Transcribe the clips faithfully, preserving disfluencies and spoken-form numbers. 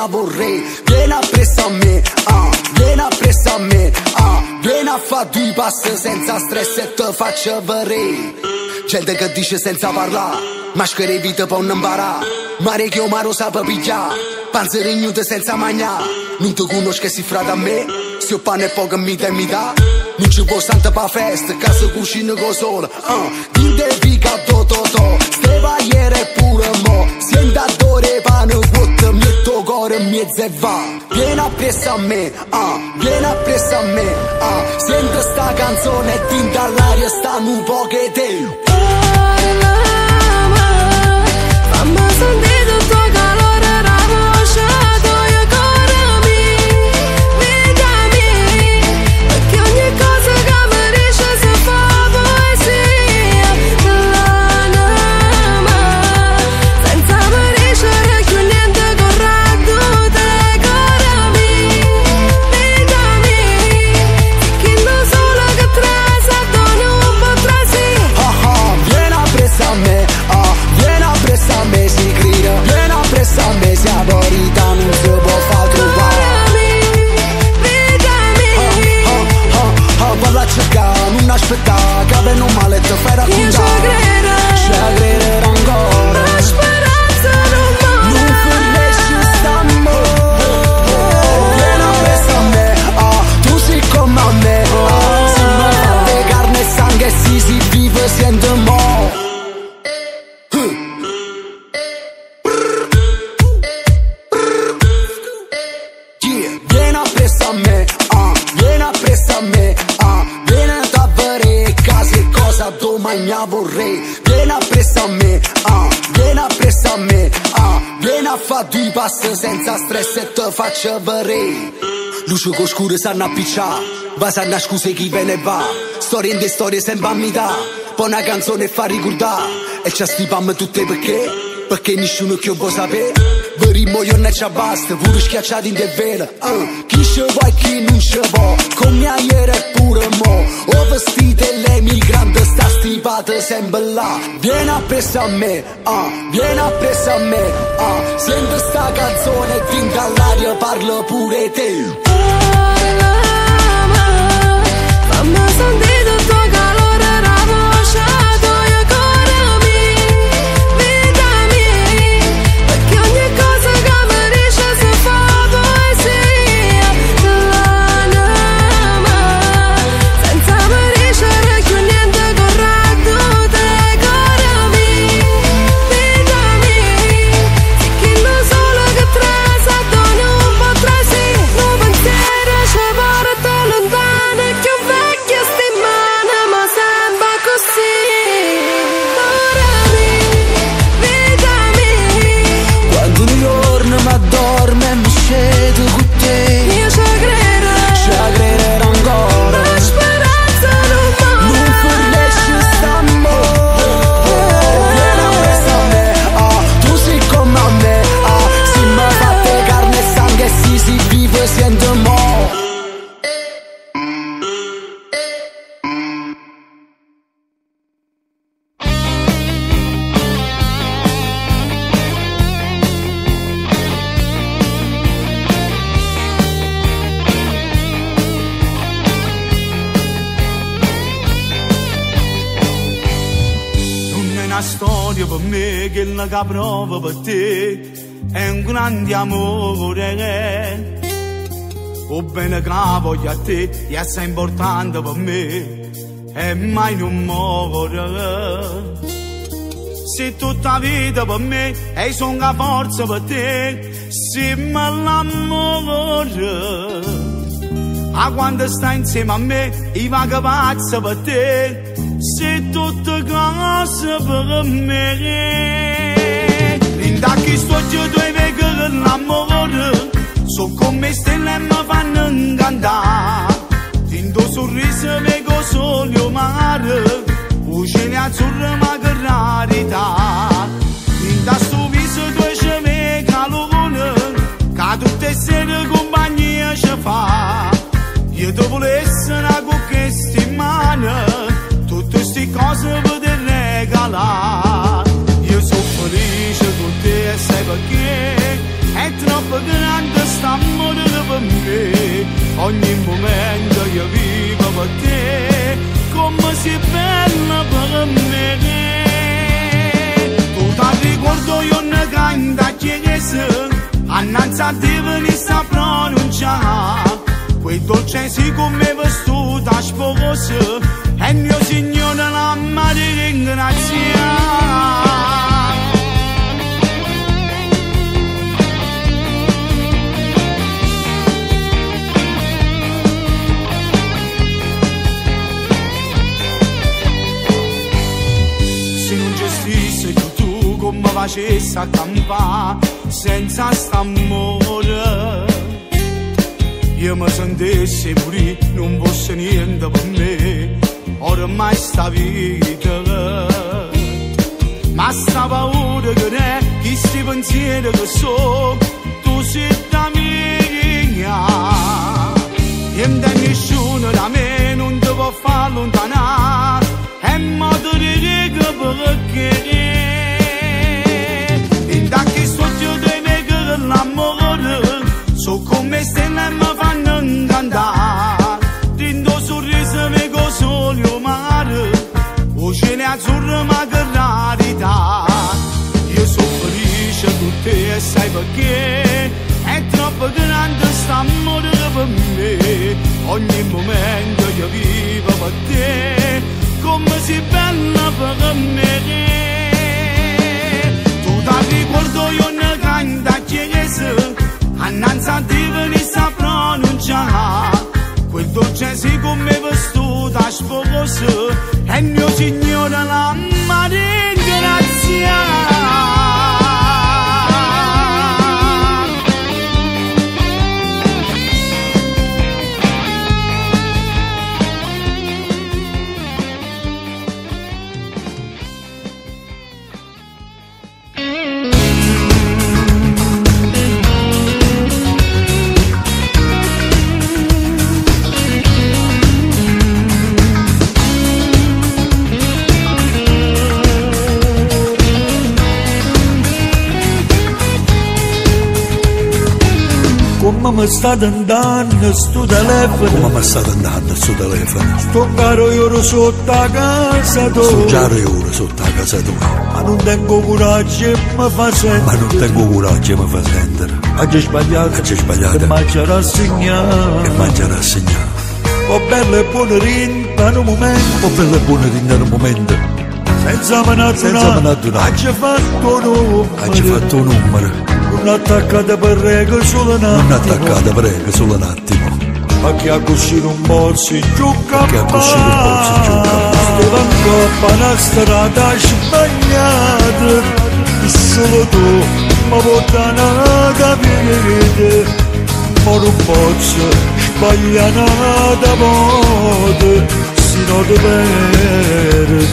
magna vorrei. Vieni appresso a me, ah, vieni appresso a me, ah, vieni a fa due passi senza stress e te faccio vedere. Gente che dice senza parlare, maschere vita può non imparare, mare che omaro sa per pigliare, panzere ignude senza mangiare. Non ti conosco si frate a me, se ho pane e poco mi dai mi dà. Non ci può santa pa festa, casa cucina con sole, uh, din de vica to to to, ste vaiere pure mo, senta dore pane vuoto, metto cuore in mezzo e va. Vieni appresso a me, uh, vieni appresso a me, uh, senti sta canzone e tinta all'aria stanno un po' che te. Fammi sentire il tuo calore, la voce tua cuore mio, vita mia, perché ogni cosa che mi dice si fa poesia. L'anima, senza mi dicere più niente corretto, te cuore mio, vita mia, chi lo solo che trasa, doni un po' trasi. Ah ah, vieni appresso a me, ah, vieni appresso a me, si grida, vieni appresso a me, se la verità non si può far trovare. Ah, ah, ah, parla a cercare, non aspettare, che avendo male te fai raccontare. Ci credere ancora, La speranza non muore. non finisce st'amore. Vieni appresso a me, ah, tu sei come a me, ah, si mi fate carne e sangue, si si vive siente mo. Yeah, vieni appresso a me, ah, vieni appresso a me, ah, vieni a vedere case cosa domani vorrei. Vieni appresso a me, ah, vieni appresso a me, ah, vieni a fa due passi senza stress e te faccio vedere. Luce con scure sanno appicciare, va sanno scuse chi ve ne va, storie in de storie sempre a metà, poi una canzone fa ricordare, e ci stipiamo tutte perché, perché nessuno che vuoi sapere. Verimmo io non ci basta, pure schiacciati in de vela, uh, chi ci vuoi e chi non ci vuoi, con mia ieri e pure mo, ho vestito l'emigrante, sta stipata sempre là. Vieni appresso a me, uh, vieni appresso a me, uh, senti sta canzone, tinta all'aria, parla pure te. Fammi sentire il tuo calore, la voce tua cuore mio, vita mia, perché ogni cosa che mi dice si fa poesia. L'anima, senza mi dicere più niente corretto, te cuore mio, vita mia, chi lo solo che trasa, doni un po' trasi, un pensiero ci porta lontano, che vecchia stimana, ma sembra così. Cuore mio, vita mia, Quando un giorno mi addormo e mi scedo con te, io ci credo, ci credere ancora, la speranza non non muore. finisce st'amore. Vieni appresso a me, ah, tu sei come a me, ah, si mi fate carne e sangue, si si vive siente mo. Non è una storia per me che la che provo per te, è un grande amore. O bene che la voglio a te, è assai importante per me, e mai non muore. Se tutta la vita per me, e sono la forza per te, se me l'amore. A quando stai insieme a me, io vado pazza per te, sei tutte cose per me. L'indacchi sto giù due vecchi l'amore, so come stelle mi fanno incantare. Tinto sorriso vedo solo mare, voce azzurra ma che rarità. Tinta sto viso due ci vede calore, che tutte sere compagnia ci fa. Io ti volessi una conquista in mano, tutte queste cose per te regalare. Io sono felice con te e sai perché è troppo grande ogni momento io vivo per te, come sei bella per me. Tu ti ricordo io ne canta chiesa, annanzi a te venisse a pronunciare, quei dolcezzi come vestuta sposa, e il mio Signore l'amma di ringraziare. Come facessi a campare senza st'amore, io mi sentissi morire, non fosse niente per me ormai sta vita, ma sta paura che ne chi sti pensieri che so tu sei da mia, e nessuno da me non ti può far allontanare, e mo ti dico perché l'amore, so come stelle mi fanno incantare, rindo sorriso mi consoglio mare, o cielo azzurro ma che rarità, io sono felice con te e sai perché, è troppo grande st'amore per me, ogni momento io vivo per te, come sei bella per me, tu ti ricordo io ne canta chiesa, annanzi a te venisse a pronunciare, quel dolce come vestuta sposa, e il mio Signore l'amma ringrazia. Come mi state andando sto telefono? Come mi state andando sto telefono? Sto caro io sotto a casa tua. Sto caro io sotto a casa tua. Ma non tengo coraggio e mi fa sentire. Ma non tengo coraggio e mi fa sentire. Oggi sbagliato. Oggi sbagliato. E mangia rassegnato. E mangia rassegnato. Oh bella e buona rinda in un momento. Oh bella e buona rinda in un momento. Senza manatuna. Senza manatuna. Oggi fatto un numero. Oggi fatto un numero. Non attaccata per regole solo un attimo. Non attaccata per regole solo un attimo. Ma che a così non pozzi giocca. Che a così non pozzi giocca. Stava in coppa una strada sbagliata. Solo tu mi portano a capire. Ma non posso sbagliare da modo. Se non ti perdi.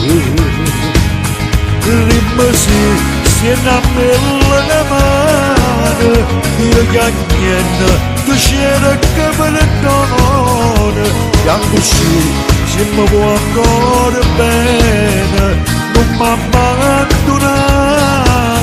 Rimasi. Siena a mille le mani, io che niente, tu c'era che me ne donne, e anche sì, se mi può ancora bene, non mi abbandonare.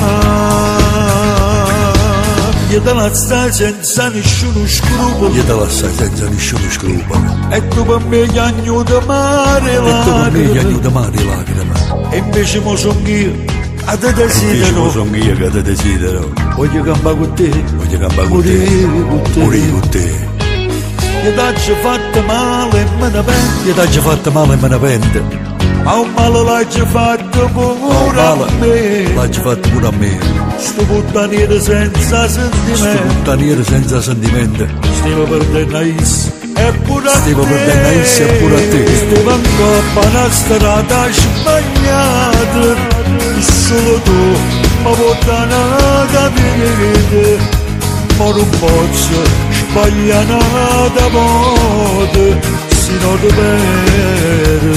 Io te la stai senza nessuno scrupolo, io te la stai senza nessuno scrupolo, e tu per me gli agni da mare lacrime, e tu per me gli agni da mare lacrime, e invece mo son io. A te desidero, sono io che te desidero. Voglio campare con te, voglio campare con te, morire con te. Io t'ho fatto male e me ne pento, io t'ho fatto male e me ne pento. Ma un male l'hai fatto pure a me, l'hai fatto pure a me. Sto puttaniere senza sentimento, sto puttaniere senza sentimento. Stiamo perdendo is e pure a te, stiamo perdendo is e pure a te. Stiamo in coppa una strada sbagliata. Solo tu mi portano a capire, ma non posso sbagliare da modo, se non ti perdi.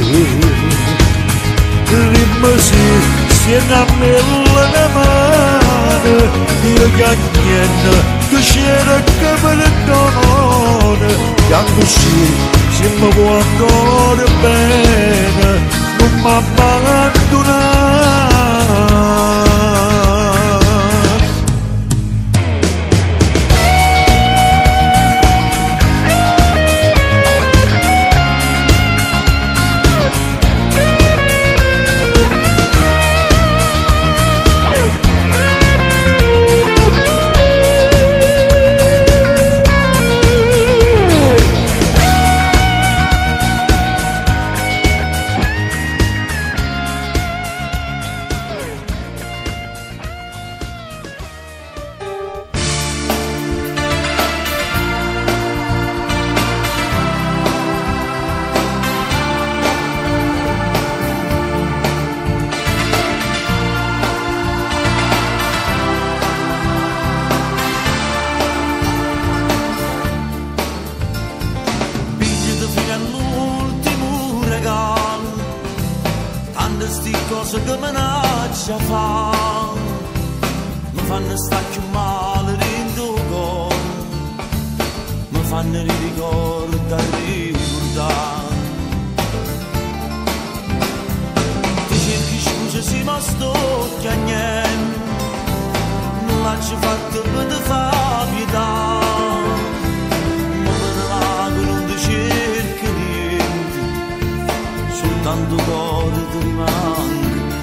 Rimasi, siena a mille le mani, io che niente, tu c'era che me ne donne, e anche sì, se mi può ancora bene, non mi abbandonare. manaccia fa, mi fanno sta più male dentro cuore, mi fanno ricordare, ricordare. Ti cerchi scusa se mi sto chiagnendo, non l'ho fatto per te fa pietà, ma me ne vago non ti cerchi niente, soltanto cuore ti rimane.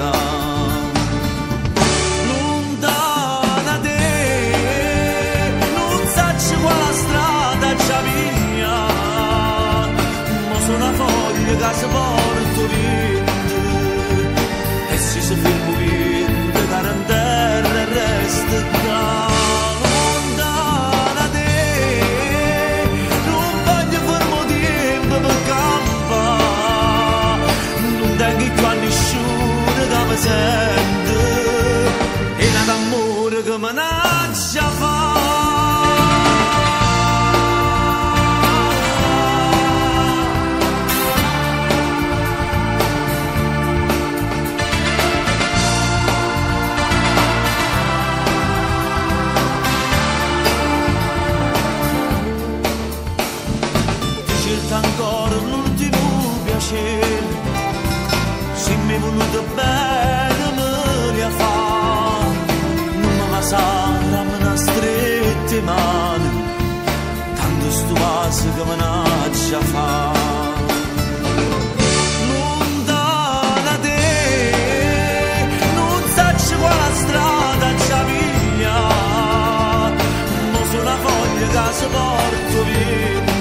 Lontana te, non sacci quale strada c'è mia, ma sono una foglia che si porta vento, e se si ferma vento che in terra resta qua. Lontana te, non voglio fermo tempo per campare, non tengo qua nessuno che mi sente, e nada amore che mi nasce fa. Ti cerca ancora l'ultimo piacere, se mi è voluto bene me li fa, non me la sarà, me ne strette mani, tanto sto vaso che me n'accia fa. Lontana te, non sacci quale strada c'è via, ma sono una foglia che si porta via,